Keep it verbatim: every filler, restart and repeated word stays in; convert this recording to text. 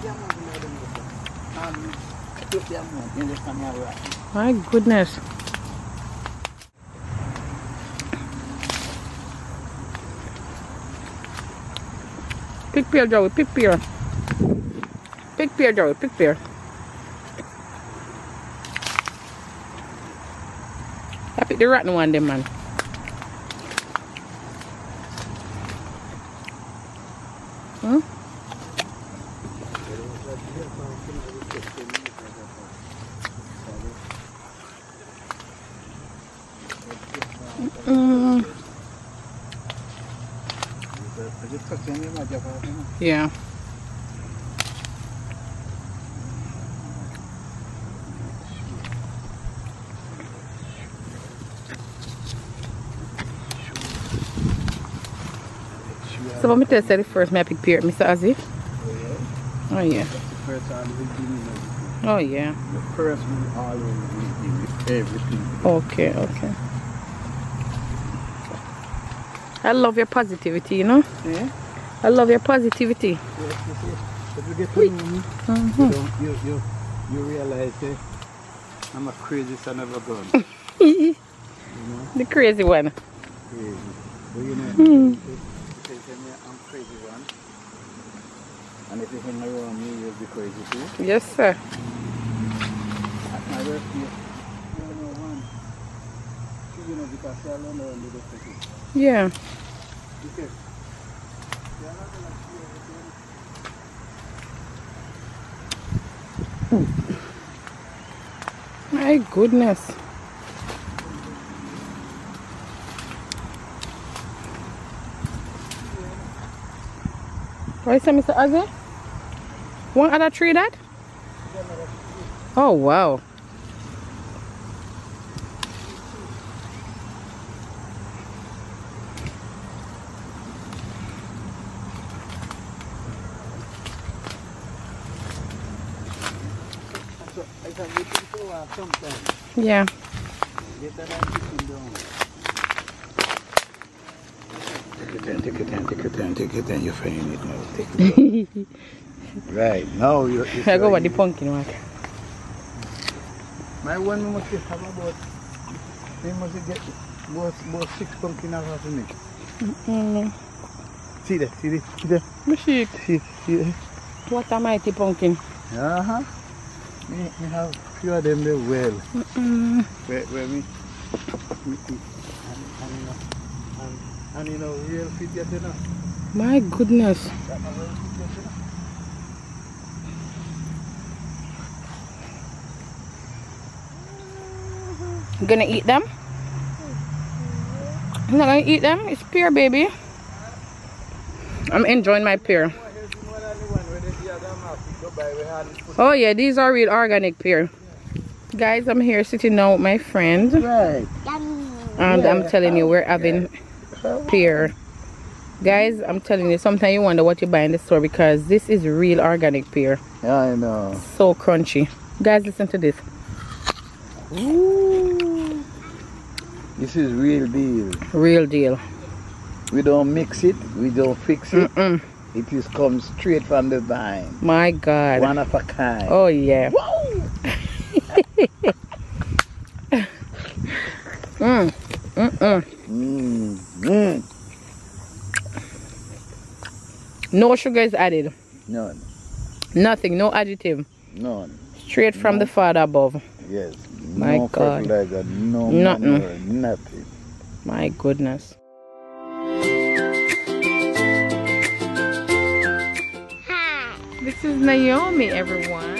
My goodness. Pick pear, Joey, pick pear. Pick pear, Joey, pick pear. I pick the rotten one, then, man. Hmm? Mm. Yeah. So let me test the first may I pick pear, Mister Ozzy? Oh yeah. Oh yeah. The first will always give you everything. Okay, okay. I love your positivity, you know? Yeah? I love your positivity. Yes, yes, yes. If you get to know me, Mm-hmm. you, don't, you, you, you realize eh, I'm a crazy son of a gun. You know? The crazy one. Crazy. But you know, Hmm. if you tell me I'm crazy one, and if you hang around me, you'll be crazy too. Yes, sir. At my birthday, you know, one, you know, because I learned how to do this. Yeah. Okay. My goodness. What is it, Mister Ozzy? One other tree that? Oh wow. So, I can get into uh, sometime. Yeah. Get that and down. Take your time, take your time, take your time, take your time. You're finding it now. Take it down. Right, now you're... you're I go with the pumpkin one. My one must have about... They must get about, about six pumpkin out of me. Mm. See that, see that, see that? Me see it. See, see that? What a mighty pumpkin. Uh-huh. Me, me have few of them there well. Mm-mm. Where, where me... me and, and, you know, and, and you know, real fit get, you know. My goodness. That my real fit get, you know. You gonna eat them? I'm not gonna eat them. It's pear, baby. I'm enjoying my pear. Oh yeah, these are real organic pear. Guys, I'm here sitting now with my friend. Right. And I'm telling you, we're having pear. Guys, I'm telling you, sometimes you wonder what you buy in the store because this is real organic pear. Yeah, I know. So crunchy. Guys, listen to this. Ooh. This is real deal. Real deal. We don't mix it, we don't fix it. Mm-mm. It is comes straight from the vine. My God. One of a kind. Oh yeah. mm. Mm-mm. Mm. Mm. No sugar is added. None. Nothing. No additive. None. Straight from No. the Father above. Yes. My no God. fertilizer, no Nothing. manure, nothing. My goodness. Hi. This is Naomi, everyone.